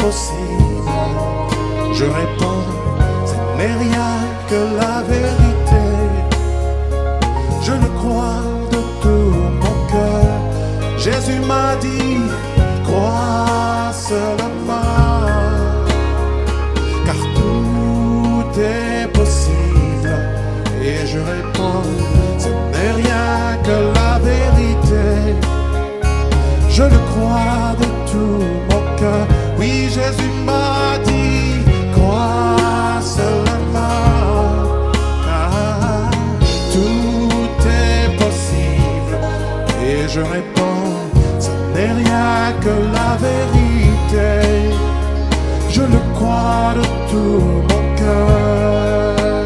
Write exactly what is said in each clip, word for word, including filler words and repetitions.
possible. Je réponds, ce n'est rien que la vérité. Je le crois de tout mon cœur. Jésus m'a dit, crois seulement, car tout est possible. Et je réponds, ce n'est rien que la vérité. Je le crois de tout mon cœur. Oui, Jésus m'a dit, crois seulement, car tout est possible. Et je réponds, ce n'est rien que la vérité. Je le crois de tout mon cœur.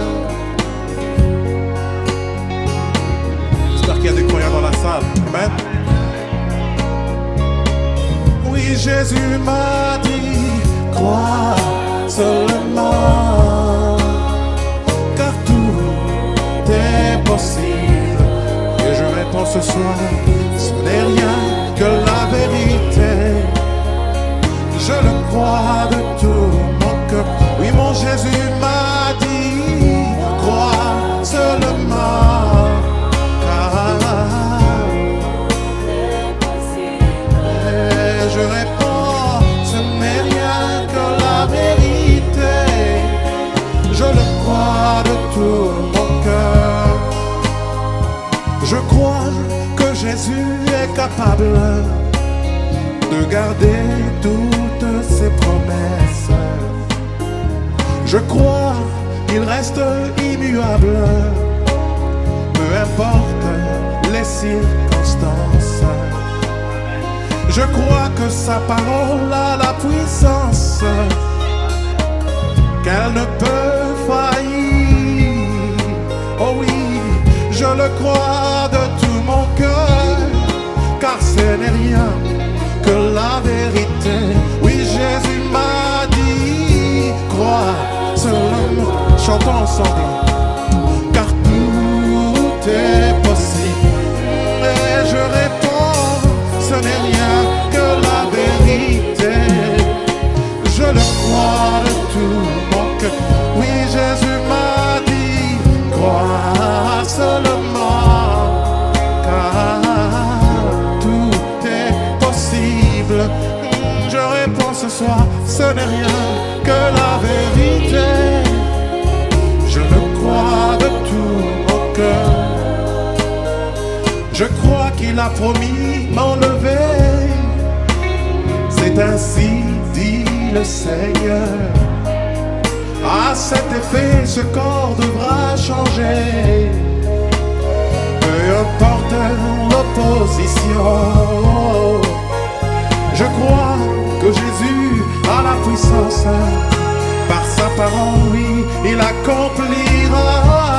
J'espère qu'il y a des croyants dans la salle. Amen. Oui, Jésus m'a dit, crois seulement, car tout est possible. Et je réponds ce soir, ce n'est rien que la vérité. Je le crois de tout mon cœur. Oui, mon Jésus m'a dit, crois seulement, car et je réponds, ce n'est rien que la vérité. Je le crois de tout mon cœur. Je crois que Jésus est capable de garder toutes ses promesses. Je crois qu'il reste immuable, peu importe les circonstances. Je crois que sa parole a la puissance, qu'elle ne peut faillir. Oh oui, je le crois de tout mon cœur, car ce n'est rien que la vérité. Oui, Jésus m'a dit, crois seulement. Chantons ensemble, car tout est possible. Et je réponds, ce n'est rien que la vérité. Je le crois de tout mon cœur. Oui, Jésus m'a dit, crois seulement, car tout est possible. Je réponds ce soir, ce n'est rien que la vérité. Je le crois de tout mon cœur. Je crois qu'il a promis m'enlever. C'est ainsi dit le Seigneur. À cet effet, ce corps devra changer. Peu importe l'opposition. Je crois que Jésus a la puissance. Par sa parole, oui, il accomplira.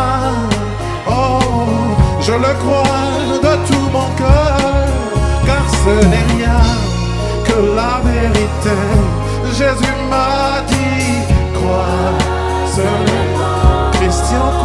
Oh, je le crois de tout mon cœur, car ce n'est rien que la vérité. Jésus m'a dit, crois seulement. Christian,